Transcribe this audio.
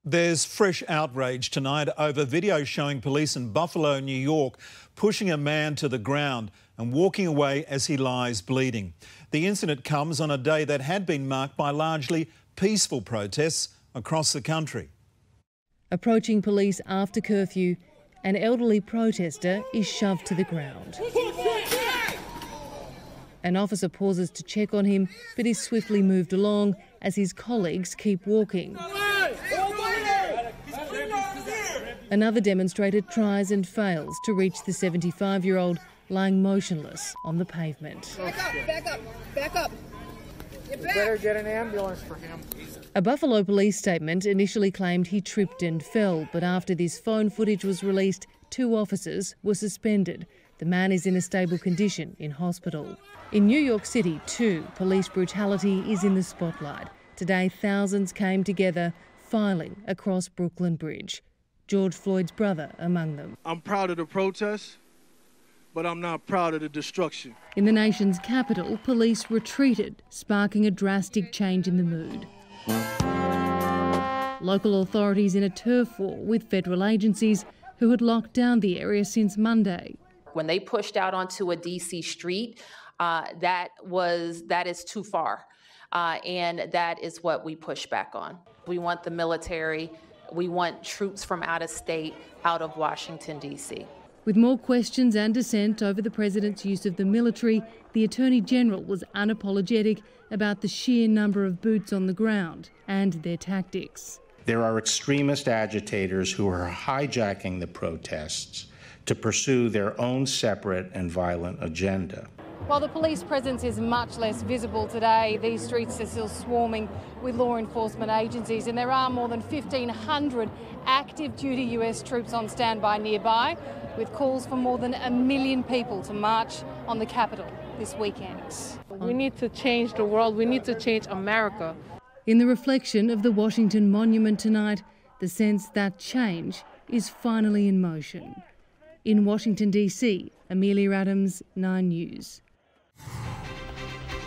There's fresh outrage tonight over video showing police in Buffalo, New York, pushing a man to the ground and walking away as he lies bleeding. The incident comes on a day that had been marked by largely peaceful protests across the country. Approaching police after curfew, an elderly protester is shoved to the ground. An officer pauses to check on him, but is swiftly moved along as his colleagues keep walking. Another demonstrator tries and fails to reach the 75-year-old lying motionless on the pavement. Back up. You better get an ambulance for him. A Buffalo police statement initially claimed he tripped and fell, but after this phone footage was released, 2 officers were suspended. The man is in a stable condition in hospital. In New York City, too, police brutality is in the spotlight. Today, thousands came together, filing across Brooklyn Bridge. George Floyd's brother among them. I'm proud of the protest, but I'm not proud of the destruction. In the nation's capital, police retreated, sparking a drastic change in the mood. Local authorities in a turf war with federal agencies who had locked down the area since Monday. When they pushed out onto a DC street, that is too far, and that is what we push back on. We want the military, we want troops from out of state, out of Washington, D.C. With more questions and dissent over the president's use of the military, the Attorney General was unapologetic about the sheer number of boots on the ground and their tactics. There are extremist agitators who are hijacking the protests to pursue their own separate and violent agenda. While the police presence is much less visible today, these streets are still swarming with law enforcement agencies, and there are more than 1,500 active duty US troops on standby nearby, with calls for more than 1 million people to march on the Capitol this weekend. We need to change the world. We need to change America. In the reflection of the Washington Monument tonight, the sense that change is finally in motion. In Washington, D.C., Amelia Adams, 9 News.